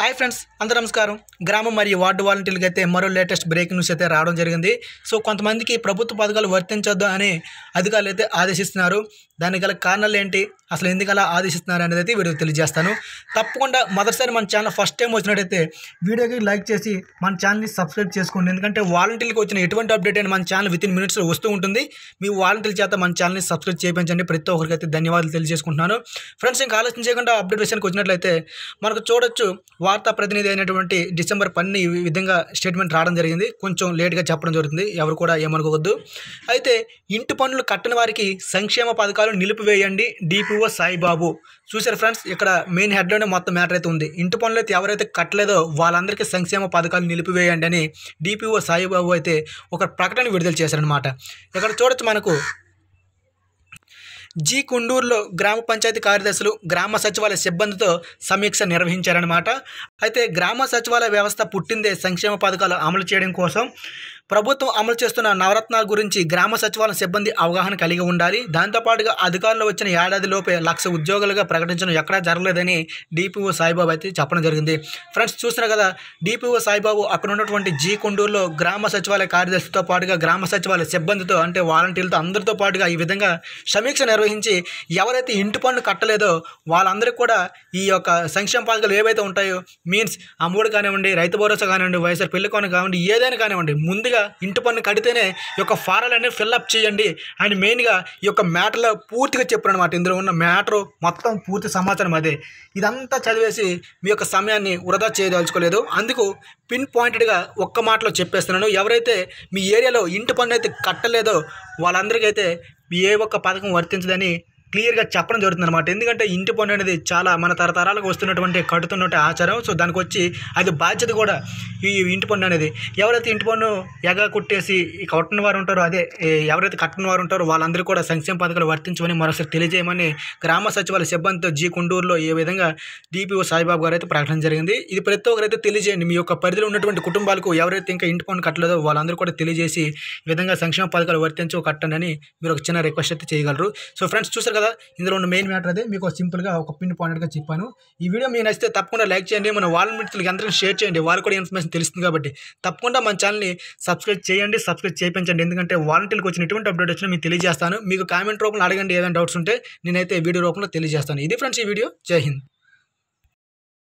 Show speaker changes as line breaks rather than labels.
Hi friends, అందరూ నమస్కారం. గ్రామం మరియు వార్డు వాలంటీర్లకి అయితే మరో లేటెస్ట్ బ్రేకింగ్ న్యూస్ అయితే రావడం జరిగింది. సో కొంతమందికి ప్రభుత్వ పథకాలు వర్తించొద్దు అని అధికారులు అయితే ఆదేశిస్తున్నారు. దానికి గల కారణాలు ఏంటి, అసలు ఎందుకు అలా ఆదేశిస్తున్నారు అనేది అయితే వీడియో తెలియజేస్తాను. తప్పకుండా మొదటిసారి మన ఛానల్ ఫస్ట్ టైం వచ్చినట్టయితే వీడియోకి లైక్ చేసి మన ఛానల్ని సబ్స్క్రైబ్ చేసుకోండి. ఎందుకంటే వాలంటీర్లకు వచ్చిన ఎటువంటి అప్డేట్ అయినా మన ఛానల్ విత్ ఇన్ మినిట్స్లో వస్తూ ఉంటుంది. మీ వాలంటీర్ల చేత మన ఛానల్ని సబ్స్క్రైబ్ చేయించండి. ప్రతి ఒక్కరికి అయితే ధన్యవాదాలు తెలియజేసుకుంటున్నాను. ఫ్రెండ్స్, ఇంకా ఆలోచన చేయకుండా అప్డేట్ విషయానికి వచ్చినట్లయితే మనకు చూడొచ్చు, వార్తా ప్రతినిధి అయినటువంటి డిసెంబర్ 10 ఈ విధంగా స్టేట్మెంట్ రావడం జరిగింది. కొంచెం లేట్గా చెప్పడం జరుగుతుంది, ఎవరు కూడా ఏమనుకోవద్దు. అయితే ఇంటి పన్నులు కట్టని వారికి సంక్షేమ పథకాలు నిలిపివేయండి, డిపిఓ సాయిబాబు. చూసారు ఫ్రెండ్స్, ఇక్కడ మెయిన్ హెడ్లోనే మొత్తం మ్యాటర్ అయితే ఉంది. ఇంటి పన్నులు అయితే ఎవరైతే కట్టలేదో వాళ్ళందరికీ సంక్షేమ పథకాలు నిలిపివేయండి అని డిపిఓ సాయిబాబు అయితే ఒక ప్రకటన విడుదల చేశారనమాట. ఇక్కడ చూడొచ్చు మనకు కొండూరులో గ్రామ పంచాయతీ కార్యదర్శులు గ్రామ సచివాలయ సిబ్బందితో సమీక్ష నిర్వహించారనమాట. అయితే గ్రామ సచివాలయ వ్యవస్థ పుట్టిందే సంక్షేమ పథకాలు అమలు చేయడం కోసం. ప్రభుత్వం అమలు చేస్తున్న నవరత్నాల గురించి గ్రామ సచివాలయం సిబ్బంది అవగాహన కలిగి ఉండాలి. దాంతోపాటుగా అధికారులు వచ్చిన ఏడాదిలోపే 1,00,000 ఉద్యోగులుగా ప్రకటించడం ఎక్కడా జరగలేదని డిపిఓ సాయిబాబు అయితే చెప్పడం జరిగింది. ఫ్రెండ్స్, చూస్తున్నారు కదా, డిపిఓ సాయిబాబు అక్కడ ఉన్నటువంటి కొండూరులో గ్రామ సచివాలయ కార్యదర్శితో పాటుగా గ్రామ సచివాలయ సిబ్బందితో అంటే వాలంటీర్లతో అందరితో పాటుగా ఈ విధంగా సమీక్ష నిర్వహించి ఎవరైతే ఇంటి పన్ను కట్టలేదో వాళ్ళందరికీ కూడా ఈ యొక్క సంక్షేమ పథకాలు ఏవైతే ఉంటాయో, మీన్స్ అమ్మఒడి కానివ్వండి, రైతు భరోసా కానివ్వండి, వైఎస్ఆర్ పెళ్లి కాను కానివ్వండి, ఏదైనా కానివ్వండి, ముందుగా ఇంటి పన్ను కడితేనే ఈ యొక్క ఫారాలన్నీ ఫిల్అప్ చేయండి అని మెయిన్గా ఈ యొక్క మ్యాటర్లో పూర్తిగా చెప్పారు అనమాట. ఇందులో ఉన్న మ్యాటరు మొత్తం పూర్తి సమాచారం అదే. ఇదంతా చదివేసి మీ యొక్క సమయాన్ని వృధా చేయదలుచుకోలేదు. అందుకు పిన్ పాయింటెడ్గా ఒక్క మాటలో చెప్పేస్తున్నాను. ఎవరైతే మీ ఏరియాలో ఇంటి పన్ను అయితే కట్టలేదో వాళ్ళందరికీ అయితే ఏ ఒక్క పథకం వర్తించదని క్లియర్గా చెప్పడం జరుగుతుంది అనమాట. ఎందుకంటే ఇంటి పన్ను అనేది చాలా మన తరతరాలకు వస్తున్నటువంటి కడుతున్నటువంటి ఆచారం. సో దానికి వచ్చి అది బాధ్యత కూడా. ఈ ఇంటి పన్ను అనేది ఎవరైతే ఇంటి పన్ను ఎగా కొట్టేసి కట్టని వారు ఉంటారో, అదే ఎవరైతే కట్టని వారు ఉంటారో వాళ్ళందరూ కూడా సంక్షేమ పథకాలు వర్తించమని మరోసారి తెలియజేయమని గ్రామ సచివాలయ సిబ్బందితో కొండూరులో ఈ విధంగా డిపిఓ సాయిబాబు గారు అయితే ప్రకటన జరిగింది. ఇది ప్రతి ఒక్కరైతే తెలియజేయండి. మీ యొక్క పరిధిలో ఉన్నటువంటి కుటుంబాలకు ఎవరైతే ఇంకా ఇంటి పన్ను కట్టలేదో వాళ్ళందరూ కూడా తెలియజేసి ఈ విధంగా సంక్షేమ పథకాలు వర్తించు కట్టండి అని మీరు ఒక చిన్న రిక్వెస్ట్ అయితే చేయగలరు. సో ఫ్రెండ్స్, చూసారు కదా, ఇందులో ఉన్న మెయిన్ మ్యాటర్ అదే. మీకు సింపుల్గా ఒక పిన్ పాయింట్గా చెప్పాను. ఈ వీడియో మీకు నచ్చితే తప్పకుండా లైక్ చేయండి. మన వాలంటీర్లకి అందరికీ షేర్ చేయండి. వాళ్ళు కూడా ఇన్ఫర్మేషన్ తెలుస్తుంది కాబట్టి తప్పకుండా మన ఛానల్ని సబ్స్క్రైబ్ చేయండి, సబ్స్క్రైబ్ చేయించండి. ఎందుకంటే వాలంటీర్లకు వచ్చిన ఎటువంటి అప్డేట్ వచ్చినా మీకు తెలియజేస్తాను. మీకు కామెంట్ రూపంలో అడగండి, ఏదైనా డౌట్స్ ఉంటే నేనైతే వీడియో రూపంలో తెలియజేస్తాను. ఇది ఫ్రెండ్స్ ఈ వీడియో. జై హింద్.